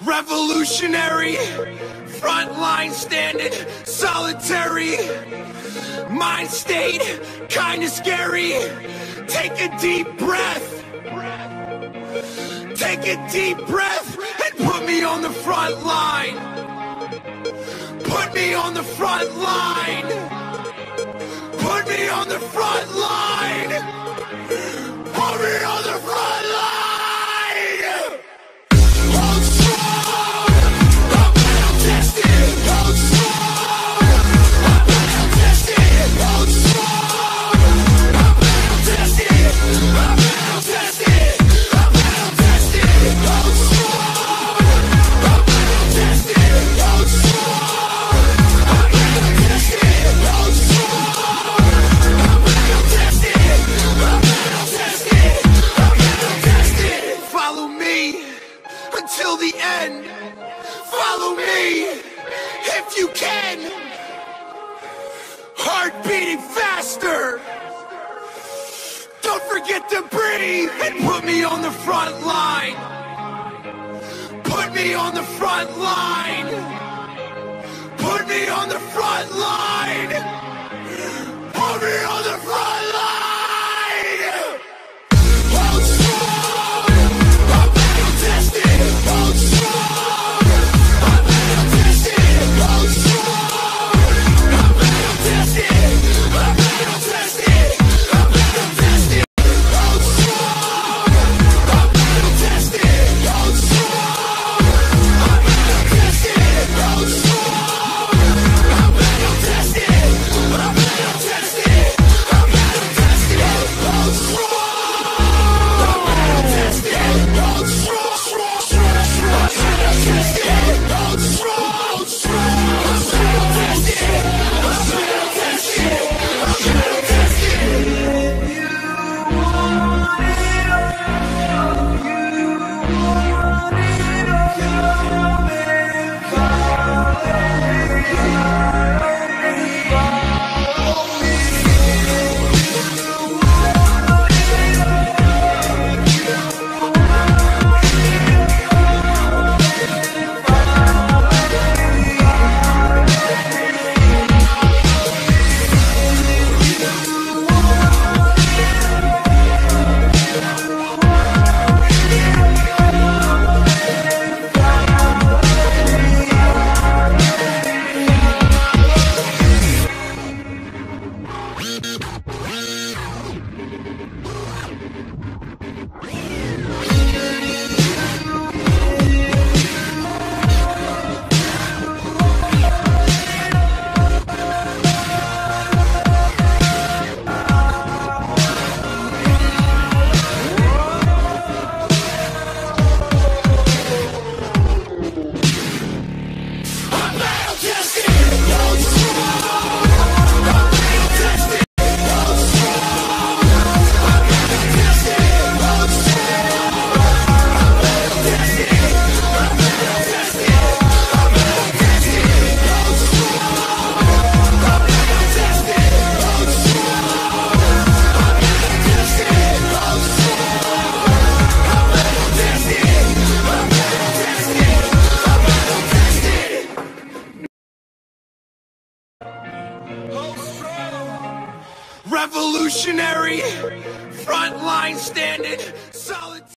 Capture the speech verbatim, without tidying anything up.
Revolutionary, frontline standing, solitary, mind state, kinda scary. Take a deep breath, take a deep breath, and put me on the front line. Put me on the front line. Put me on the front line. Put me on the front line. Until the end, follow me if you can. Heart beating faster. Don't forget to breathe and put me on the front line. Put me on the front line. Put me on the front line. Put me on the front line. Revolutionary, frontline standing, solid.